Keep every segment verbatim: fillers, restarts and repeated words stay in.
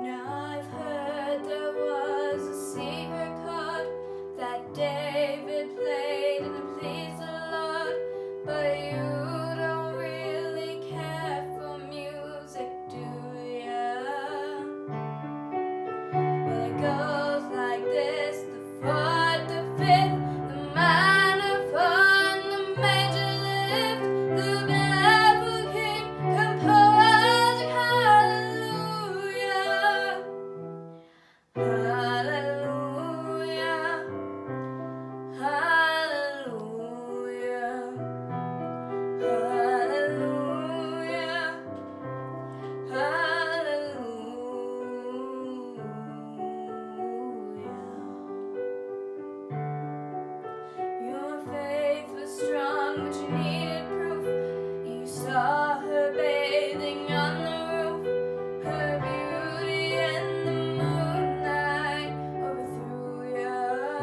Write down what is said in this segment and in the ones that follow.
I've heard there was a secret chord that David played and it pleased the Lord, but you don't really care for music, do ya? Well, it goes like this: the fourth, the fifth, the minor fourth, the major lift, the baffled king composing hallelujah, hallelujah, hallelujah, hallelujah, hallelujah. Your faith was strong, but you needed proof. You saw her bathing on the roof. Her beauty in the moonlight overthrew you.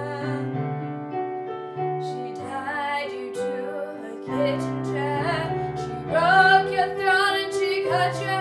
She tied you to her kitchen chair. She broke your throat and she cut your